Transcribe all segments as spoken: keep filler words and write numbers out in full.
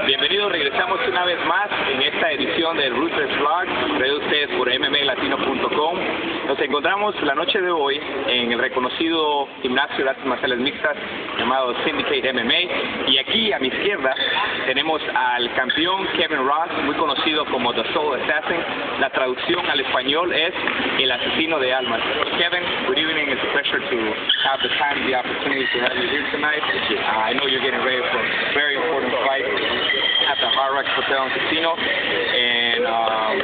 Bienvenidos, regresamos una vez más en esta edición del Ruthless Vlog, traído ustedes por M M A Latino punto com. Nos encontramos la noche de hoy en el reconocido gimnasio de artes marciales mixtas llamado Syndicate M M A, y aquí a mi izquierda tenemos al campeón Kevin Ross, muy conocido como The Soul Assassin. La traducción al español es el asesino de almas. Kevin, good evening. It's a pleasure to have the time, the opportunity to have you here tonight. Uh, I know you're getting ready for a very important fight at the Hard Rock Hotel and Casino, and um,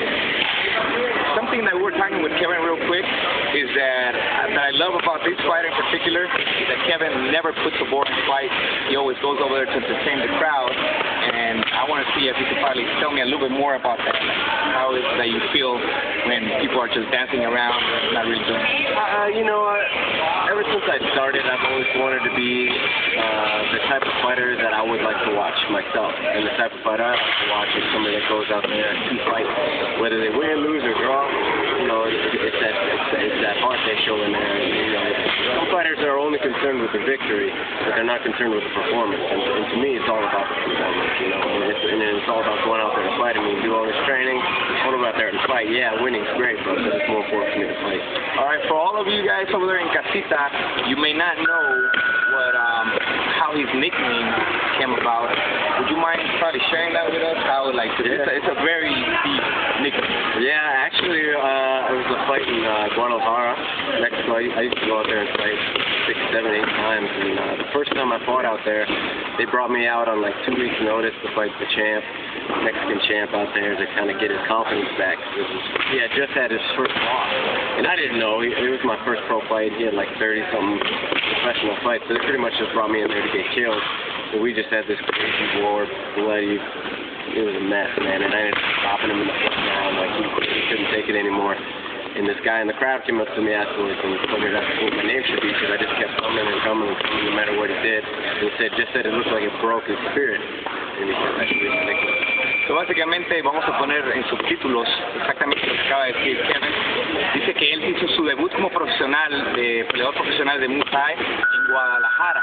something that we're talking with Kevin real quick is that that I love about this fight in particular is that Kevin never puts a boring fight. He always goes over there to entertain the crowd, and I want to see if you could probably tell me a little bit more about that. How is it that you feel when people are just dancing around and not really doing it? Uh, you know, uh, ever since I started, I've always wanted to be uh, the type of fighter that I would like to watch myself. And the type of fighter I like to watch is somebody that goes out there and fights, whether they win, lose, or draw. You know, it's, it's that it's, it's that heart they show in there. And, you know, some fighters are only concerned with the victory, but they're not concerned with the performance. And, and to me, it's all about the performance. You know, and it's, and it's all about going out there and fighting. I mean, do all this training, go out there and fight. Yeah, winning's great, but it's more important for me to fight. All right, for all of you guys over there in casita, you may not know what um, how his nickname came about. Would you mind probably sharing that with us? How like yeah. it's, a, it's a very deep nickname. Yeah, actually, uh, it was a fight in uh, Guadalajara, Mexico. I, I used to go out there and fight six, seven, eight times. And uh, the first time I fought out there, they brought me out on like two weeks' notice to fight the champ, Mexican champ out there, to kind of get his confidence back. Was, he had just had his first loss, and I didn't know. It was my first pro fight. He had like thirty something professional fights, so they pretty much just brought me in there to get killed. And we just had this crazy war, bloody. It was a mess, man. And I ended up stopping him in the first round. Like he, he couldn't take it anymore. And this guy in the crowd came up to me afterwards and pointed out what my name should be, because I just kept coming and coming and coming no matter what he did. And he said, just said it looked like it broke his spirit. And he said, that's really ridiculous. So básicamente vamos a poner en subtítulos exactamente lo que acaba de decir Kevin. Dice que él hizo su debut como profesional, de peleador profesional de Muay Thai en Guadalajara.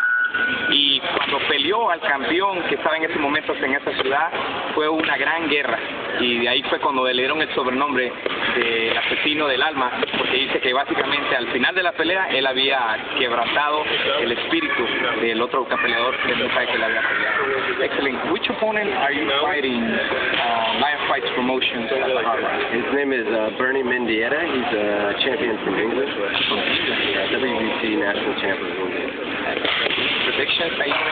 Y cuando peleó al campeón que estaba en ese momento en esa ciudad, fue una gran guerra. Y de ahí fue cuando le dieron el sobrenombre de asesino del alma, porque dice que básicamente al final de la pelea él había quebrantado el espíritu del otro peleador de Muay Thai que le había peleado. Excellent. Which opponent are you fighting? Uh, Lion Fights Promotions at the Hard Rock. His name is uh, Bernie Mendieta. He's a champion from England. Yeah, W B C national champion from England. Predictions?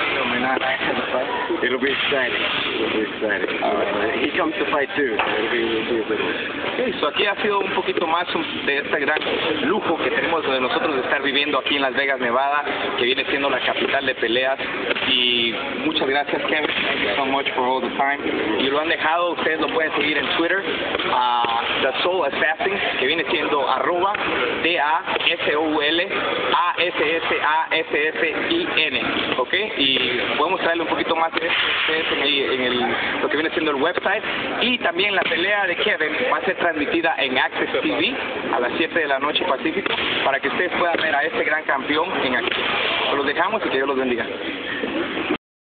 It'll be exciting. It'll be exciting. All right. He comes to fight too, so it'll be, it'll be a good one. Okay, so aquí ha sido un poquito más de este gran lujo que tenemos de nosotros de estar viviendo aquí en Las Vegas, Nevada, que viene siendo la capital de peleas. Y muchas gracias, Kevin. Thank you so much for all the time. Y lo han dejado, ustedes lo pueden seguir en Twitter, uh, The Soul Assassin, que viene siendo arroba D A S O U L A S S A S S I N, ¿ok? Y podemos traerle un poquito más de esto en, el, en el, lo que viene siendo el website. Y también la pelea de Kevin va a ser transmitida en Access T V a las siete de la noche Pacífico, para que ustedes puedan ver a este gran campeón en acción. Los dejamos y que Dios los bendiga.